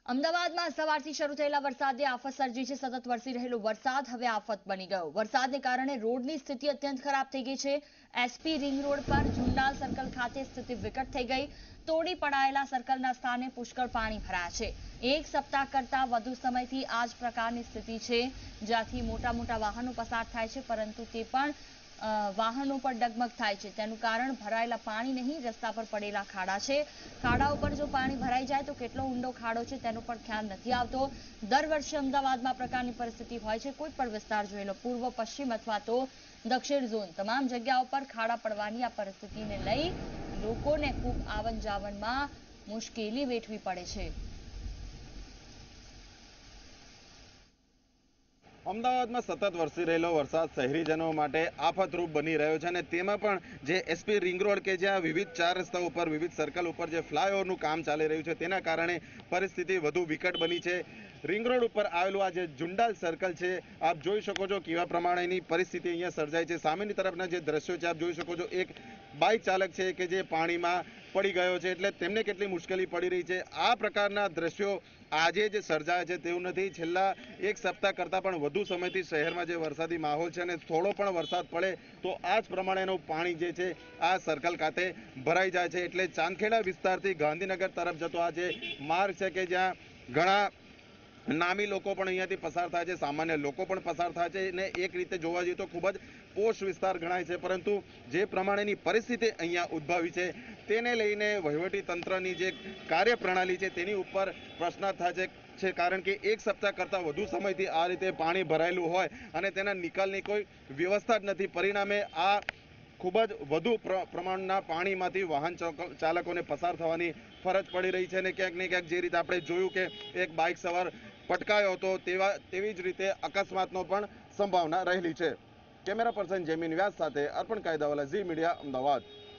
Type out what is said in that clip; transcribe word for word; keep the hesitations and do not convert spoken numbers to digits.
અમદાવાદમાં સવારથી શરૂ થયેલા વરસાદે આફત સર્જી છે। સતત વરસી રહેલો વરસાદ હવે આફત બની ગયો। વરસાદને કારણે રોડની સ્થિતિ અત્યંત ખરાબ થઈ ગઈ છે। એસપી રિંગ રોડ પર જુંડાલ સર્કલ ખાતે સ્થિતિ વિકટ થઈ ગઈ। તોડી પડાયેલા સર્કલના સ્થાને પુષ્કળ પાણી ભરાયા છે। એક સપ્તાહ કરતા વધુ સમયથી આ જ પ્રકારની સ્થિતિ છે, જ્યાંથી મોટા મોટા વાહનો પસાર થાય છે, પરંતુ તે પણ વાહનો પર ડગમગ થાય છે। તેનું કારણ ભરાયેલા પાણી નહીં, રસ્તા પર પડેલા ખાડા છે। ખાડાઓ પર જો પાણી ભરાઈ જાય તો કેટલો ઊંડો ખાડો છે તેનો પણ ખ્યાલ નથી આવતો। દર વર્ષે અમદાવાદમાં પ્રકારની પરિસ્થિતિ હોય છે। કોઈ પણ વિસ્તાર જોઈ લો, પૂર્વ, પશ્ચિમ અથવા તો દક્ષિણ ઝોન, તમામ જગ્યાઓ પર ખાડા પડવાની આ પરિસ્થિતિને લઈ લોકોને ખૂબ આવન જાવનમાં મુશ્કેલી વેઠવી પડે છે। અમદાવાદમાં સતત વરસી રહેલો વરસાદ શહેરીજનો માટે આફતરૂપ બની રહ્યો છે અને તેમાં પણ જે એસપી રિંગ રોડ કે જ્યાં વિવિધ ચાર રસ્તા ઉપર વિવિધ સર્કલ ઉપર જે ફ્લાયઓવરનું કામ ચાલી રહ્યું છે તેના કારણે પરિસ્થિતિ વધુ વિકટ બની છે। રિંગ રોડ ઉપર આવેલું આ જે જુંડાલ સર્કલ છે, આપ જોઈ શકો છો કેવા પ્રમાણેની પરિસ્થિતિ અહીંયા સર્જાય છે। સામેની તરફના જે દ્રશ્યો છે આપ જોઈ શકો છો, એક બાઇક ચાલક છે કે જે પાણીમાં પડી ગયો છે, એટલે તેમને કેટલી મુશ્કેલી પડી રહી છે। આ પ્રકારના દ્રશ્યો આજે જે સર્જાય છે તેવું નથી। છેલ્લા એક સપ્તાહ કરતાં પણ વધુ સમયથી શહેરમાં જે વરસાદી માહોલ છે અને થોડો પણ વરસાદ પડે તો આ જ પ્રમાણેનું પાણી જે છે આ સર્કલ ખાતે ભરાઈ જાય છે। એટલે ચાંદખેડા વિસ્તારથી ગાંધીનગર તરફ જતો આ જે માર્ગ છે કે જ્યાં ઘણા નામી લોકો પણ અહીંયાથી પસાર થાય છે, સામાન્ય લોકો પણ પસાર થાય છે અને એક રીતે જોવા જઈએ તો ખૂબ જ પોશ વિસ્તાર ગણાય છે, પરંતુ જે પ્રમાણેની પરિસ્થિતિ અહીંયા ઉદ્ભવી છે તેને લઈને વહીવટી તંત્રની જે કાર્યપ્રણાલી છે તેની ઉપર પ્રશ્ન થાય છે। કારણ કે એક સપ્તાહ કરતાં વધુ સમયથી આ રીતે પાણી ભરાયેલું હોય અને તેના નિકાલની કોઈ વ્યવસ્થા જ નથી। પરિણામે આ ખૂબ જ વધુ પ્રમાણના પાણીમાંથી વાહન ચાલકોને પસાર થવાની ફરજ પડી રહી છે અને ક્યાંક ને ક્યાંક જે રીતે આપણે જોયું કે એક બાઇક સવાર પટકાયો હતો તેવા તેવી જ રીતે અકસ્માતનો પણ સંભાવના રહેલી છે। કેમેરા પર્સન જેમિન વ્યાસ સાથે અર્પણ કાયદાવાલા, ઝી મીડિયા, અમદાવાદ।